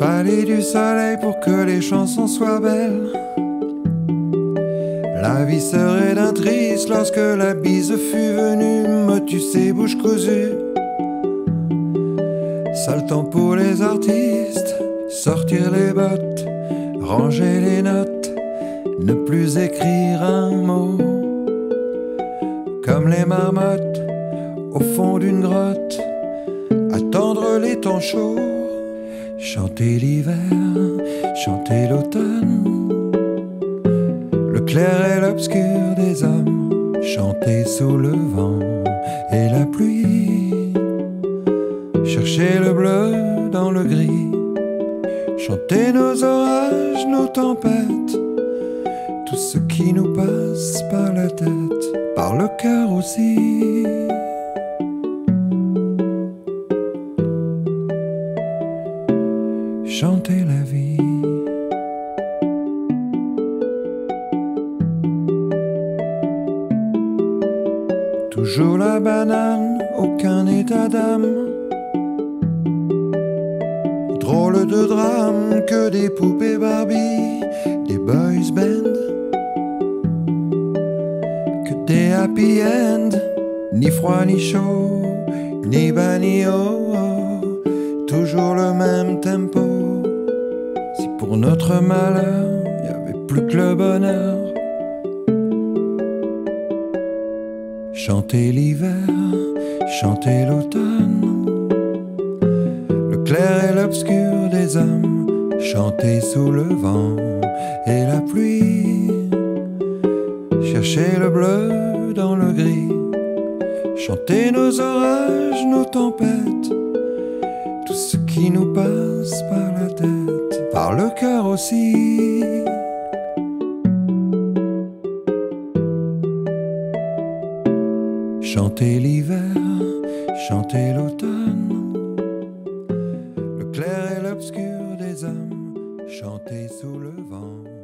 fallait du soleil pour que les chansons soient belles. La vie serait d'un triste lorsque la bise fut venue motusser bouche cousue. Sale temps pour les artistes, sortir les bottes, ranger les notes, ne plus écrire un mot. Comme les marmottes au fond d'une grotte, attendre les temps chauds, chanter l'hiver, chanter l'automne, le clair et l'obscur des hommes, chanter sous le vent et la pluie, chercher le bleu dans le gris, chanter nos orages, nos tempêtes, tout ce qui nous passe par la tête, par le cœur aussi. Chanter la vie. Toujours la banane, aucun état d'âme. Drôle de drame que des poupées Barbie, des boys band, que des happy end, ni froid ni chaud, ni bas ni haut, toujours le même tempo. Si pour notre malheur, y avait plus que le bonheur. Chanter l'hiver, chanter l'automne, le clair et l'obscur des hommes, chanter sous le vent et la pluie, chercher le bleu dans le gris, chanter nos orages, nos tempêtes, tout ce qui nous passe par la tête, par le cœur aussi. Chanter l'hiver, chanter l'automne, le clair et l'obscur des hommes, chanter sous le vent.